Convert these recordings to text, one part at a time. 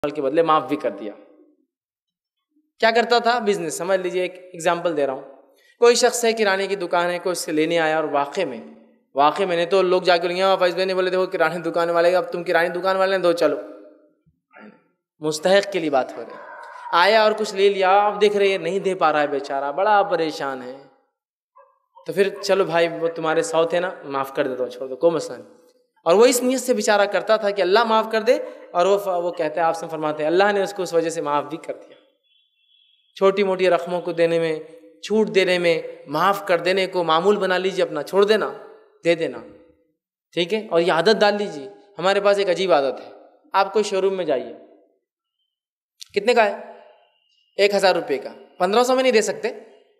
کے بدلے معاف بھی کر دیا. کیا کرتا تھا؟ بزنس. سمجھ لیجئے ایک ایگزامپل دے رہا ہوں. کوئی شخص ہے کرانے کی دکان ہے، کوئی اس سے لینے آیا، اور واقع میں نے تو لوگ جا کے بولیں گے فیض بھائی نے بولے دیکھو کرانے دکان والے، اب تم کرانے دکان والے ہیں دو چلو. مستحق کے لیے بات ہو رہی. آیا اور کچھ لے لیا، اب دیکھ رہے نہیں دے پا رہا ہے بیچارہ، بڑا پریشان ہے. تو پھر چلو بھائی وہ تمہارے 100 تھے نا، معاف کر دیتا ہوں، چھوڑ دو، کوئی مسئلہ نہیں. اور وہ اس نیت سے بیچارہ کرتا تھا کہ اللہ معاف کر دے، اور وہ کہتے ہیں، آپ سے فرماتے ہیں اللہ نے اس کو اس وجہ سے معاف بھی کر دیا. چھوٹی موٹی رقموں کو دینے میں، چھوٹ دینے میں، معاف کر دینے کو معمول بنا لیجیے اپنا، چھوڑ دینا، دے دینا. ٹھیک ہے. اور یہ عادت ڈال لیجیے. ہمارے پاس ایک عجیب عادت ہے. آپ کوئی شو روم میں جائیے، کتنے کا ہے؟ 1000 روپے کا. 1500 میں نہیں دے سکتے؟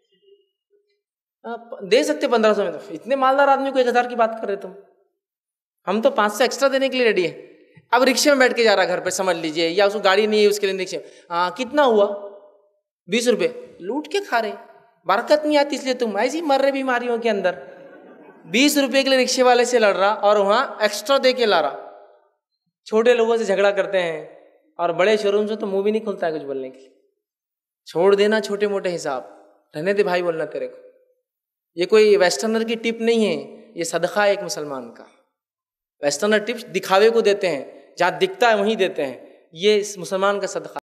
دے سکتے 1500 میں. تو اتنے مالدار آدمی کو 1000 کی بات کر رہے تم. ہم تو 500 ایکسٹرا دینے کے لیے ریڈی ہیں. اب رکشے میں بیٹھ کے جا رہا گھر پہ، سمجھ لیجیے، یا اس کو گاڑی نہیں ہے اس کے لیے رکشے. کتنا ہوا؟ 20 روپے. لوٹ کے کھا رہے. برکت نہیں آتی اس لیے تم ایسی مر رہے بیماریوں کے اندر. 20 روپے کے لیے رکشے والے سے لڑ رہا اور وہاں ایکسٹرا دے کے لا رہا. چھوٹے لوگوں سے جھگڑا کرتے ہیں، اور بڑے شو روم سے تو منہ بھی نہیں کھلتا ہے کچھ بولنے کے لیے. چھوڑ دینا چھوٹے موٹے حساب، رہنے دے بھائی بولنا تیرے کو. یہ کوئی ویسٹرنر کی ٹپ نہیں ہے، یہ صدقہ ہے ایک مسلمان کا. ویسٹرنر ٹپس دکھاوے کو دیتے ہیں، جہاں دکھتا ہے وہیں دیتے ہیں. یہ اس مسلمان کا صدقہ.